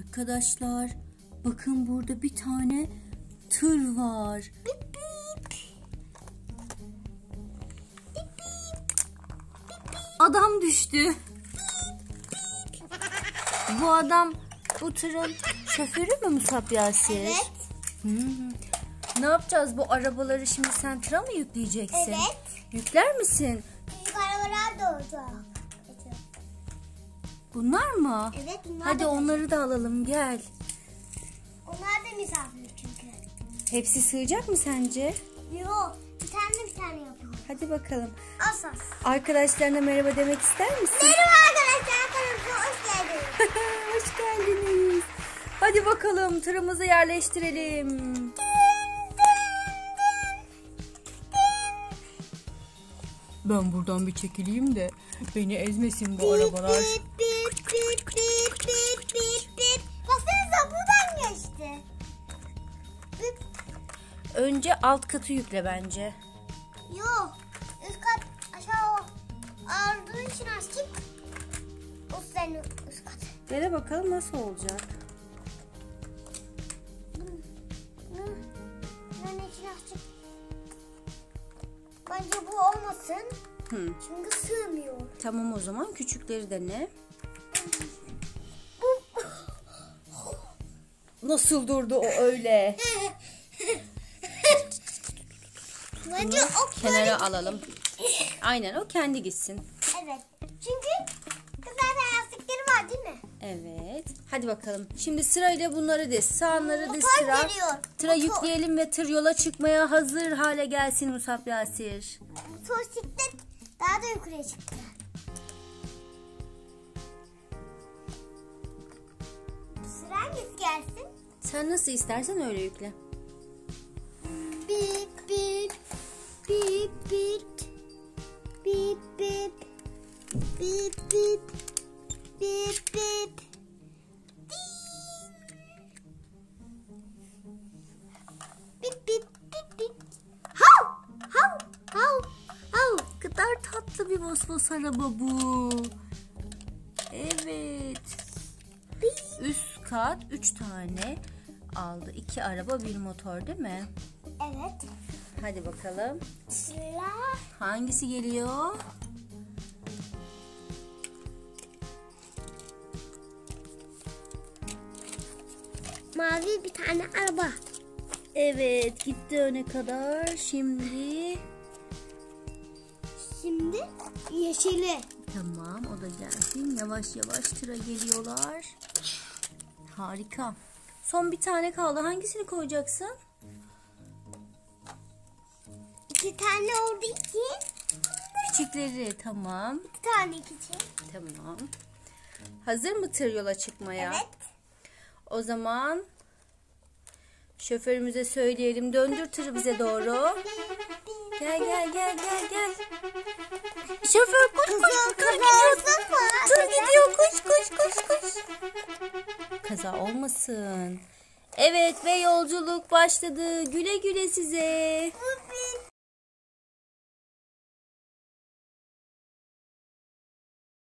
Arkadaşlar bakın burada bir tane tır var. Bip bip. Bip bip. Adam düştü. Bu adam bu tırın şoförü mü Musab Yasir? Evet. Ne yapacağız bu arabaları şimdi sen tıra mı yükleyeceksin? Evet. Yükler misin? Büyük arabalar da olacak. Bunlar mı? Evet, bunlar Hadi da onları da alalım gel. Onlar da misafir çünkü. Hepsi sığacak mı sence? Yok. Bir tane yapalım. Hadi bakalım. Asas. Arkadaşlarına merhaba demek ister misin? Merhaba arkadaşlar. Kanalımıza hoş geldiniz. Hoş geldiniz. Hadi bakalım tırımızı yerleştirelim. Ben buradan bir çekileyim de beni ezmesin bu arabalar. Bip bip bip bip bip bip bip. Baksanıza buradan geçti. Bip. Önce alt katı yükle bence. Yok. Üst kat aşağı aldığın için açık. O senin üst kat. Dene bakalım nasıl olacak. Ben içine açık. Bence bu olmasın. Çünkü sığmıyor. Tamam o zaman küçükleri dene. Nasıl durdu o öyle? Bence o Kenara alalım. Aynen o kendi gitsin. Evet. Çünkü zaten lastikleri var değil mi? Evet. Hadi bakalım. Şimdi sırayla bunları diz. Sağanları diz Motor sıra. geliyor. Tıra Motor. yükleyelim ve tır yola çıkmaya hazır hale gelsin Musab Yasir. Motosiklet daha da yukarıya çıktı. Sıra hangisi gelsin? Sen nasıl istersen öyle yükle. Bip bip bip bip bip bip bip bip bip bip. Bip bip bip bip. Hav hav hav hav. Ne kadar tatlı bir Vosvos araba bu. Evet. Üst kat 3 tane aldı. 2 araba 1 motor değil mi? Evet. Hadi bakalım. Sıra. Hangisi geliyor? Mavi bir tane araba. Evet gitti öne kadar. Şimdi Yeşili. tamam o da gelsin. Yavaş yavaş tıra geliyorlar. Harika. Son bir tane kaldı. Hangisini koyacaksın? 2 tane oldu ki. Küçükleri tamam. 2 tane küçük. Tamam. Hazır mı tır yola çıkmaya? Evet. O zaman şoförümüze söyleyelim. Döndür tırı bize doğru. Gel gel gel gel gel. Şoför koş koş. Tır gidiyor. Tır gidiyor. Koş koş koş koş. Kaza olmasın. Evet ve yolculuk başladı. Güle güle size.